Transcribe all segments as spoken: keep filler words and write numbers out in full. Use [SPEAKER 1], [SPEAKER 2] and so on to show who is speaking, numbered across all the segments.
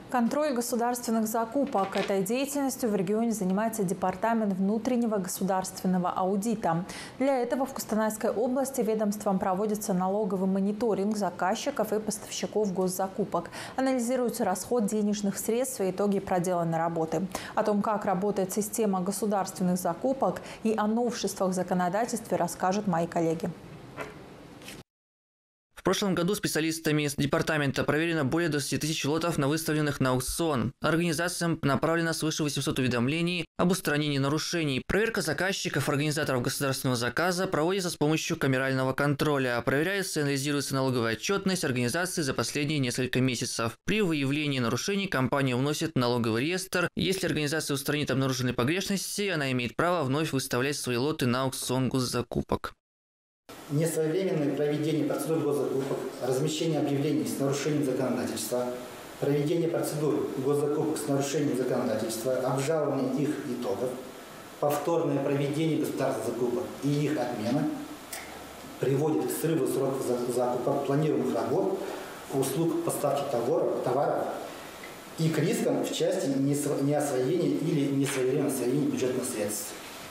[SPEAKER 1] Контроль государственных закупок. Этой деятельностью в регионе занимается Департамент внутреннего государственного аудита. Для этого в Костанайской области ведомством проводится налоговый мониторинг заказчиков и поставщиков госзакупок. Анализируется расход денежных средств и итоги проделанной работы. О том, как работает система государственных закупок и о новшествах в законодательстве, расскажут мои коллеги.
[SPEAKER 2] В прошлом году специалистами департамента проверено более двадцати тысяч лотов на выставленных на аукцион. Организациям направлено свыше восьмисот уведомлений об устранении нарушений. Проверка заказчиков, организаторов государственного заказа проводится с помощью камерального контроля. Проверяется и анализируется налоговая отчетность организации за последние несколько месяцев. При выявлении нарушений компания вносит в налоговый реестр. Если организация устранит обнаруженные погрешности, она имеет право вновь выставлять свои лоты на аукцион госзакупок.
[SPEAKER 3] Несвоевременное проведение процедур госзакупок, размещение объявлений с нарушением законодательства, проведение процедур госзакупок с нарушением законодательства, обжалование их итогов, повторное проведение государственных закупок и их отмена приводит к срыву сроков закупок, планируемых работ, услуг, поставки товаров, товаров и к рискам в части неосвоения или несвоевременного освоения бюджетных средств.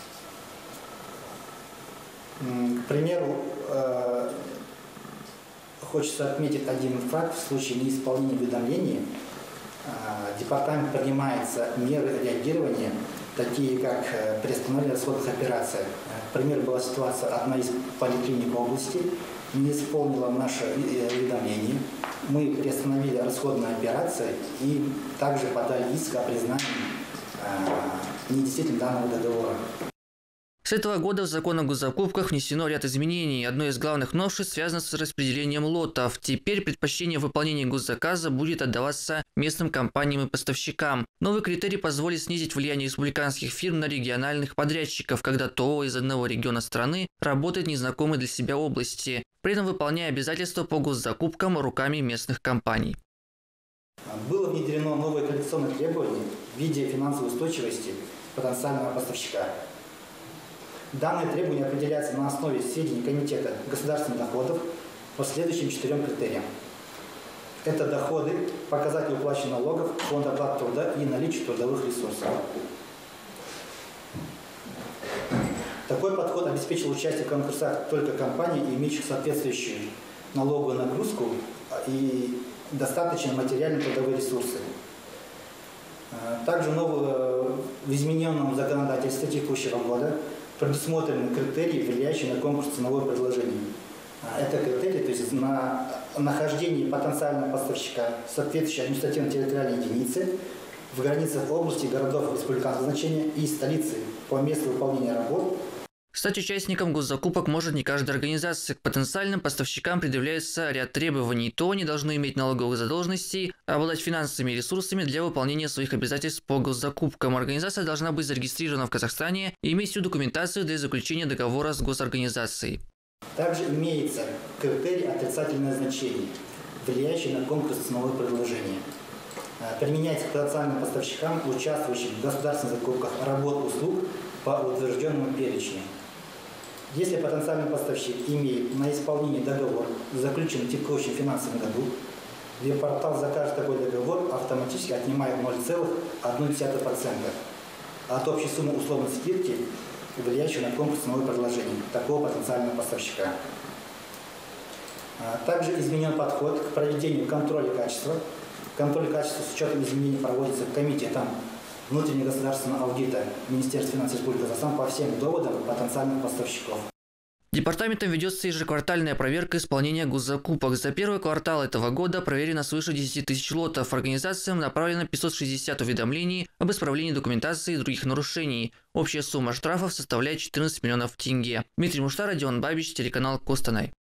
[SPEAKER 3] К примеру, э, хочется отметить один факт. В случае неисполнения уведомлений э, департамент принимается меры реагирования, такие как э, приостановление расходных операций. К примеру, была ситуация, одна из поликлиник области не исполнила наше уведомление. Мы приостановили расходные операции и также подали иск о признании э, недействительным данного договора.
[SPEAKER 2] С этого года в закон о госзакупках внесено ряд изменений. Одно из главных новшеств связано с распределением лотов. Теперь предпочтение выполнения госзаказа будет отдаваться местным компаниям и поставщикам. Новый критерий позволит снизить влияние республиканских фирм на региональных подрядчиков, когда ТО из одного региона страны работает в незнакомой для себя области, при этом выполняя обязательства по госзакупкам руками местных компаний.
[SPEAKER 3] Было внедрено новое квалификационное требование в виде финансовой устойчивости потенциального поставщика. Данные требования определяются на основе сведений Комитета государственных доходов по следующим четырем критериям. Это доходы, показатель уплаченных налогов, фонд оплаты труда и наличие трудовых ресурсов. Такой подход обеспечил участие в конкурсах только компаний, имеющих соответствующую налоговую нагрузку и достаточные материально-трудовые ресурсы. Также новое, в измененном законодательстве текущего года предусмотрены критерии, влияющие на конкурс ценового предложения. Это критерии, то есть на нахождение потенциального поставщика соответствующей административно-территориальной единицы в границах области, городов республиканского значения и столицы по месту выполнения работ.
[SPEAKER 2] Стать участником госзакупок может не каждая организация. К потенциальным поставщикам предъявляется ряд требований. То они должны иметь налоговых задолженностей, обладать финансовыми ресурсами для выполнения своих обязательств по госзакупкам. Организация должна быть зарегистрирована в Казахстане и иметь всю документацию для заключения договора с госорганизацией.
[SPEAKER 3] Также имеется критерий отрицательное значение, влияющий на конкурс ценового предложения. Применяется к потенциальным поставщикам, участвующим в государственных закупках работ услуг по утвержденному перечню. Если потенциальный поставщик имеет на исполнение договор, заключенный в текущем финансовом году, веб-портал закажет такой договор, автоматически отнимает ноль целых одна десятая процента от общей суммы условной скидки, влияющей на конкурс ценового предложения такого потенциального поставщика. Также изменен подход к проведению контроля качества. Контроль качества с учетом изменений проводится Комитетом внутреннего государственного аудита Министерства финансов Республики Казахстан по всем доводам потенциальных поставщиков.
[SPEAKER 2] Департаментом ведется ежеквартальная проверка исполнения госзакупок. За первый квартал этого года проверено свыше десяти тысяч лотов. Организациям направлено пятьсот шестьдесят уведомлений об исправлении документации и других нарушений. Общая сумма штрафов составляет четырнадцать миллионов тенге. Дмитрий Муштар, Родион Бабич, телеканал Костанай.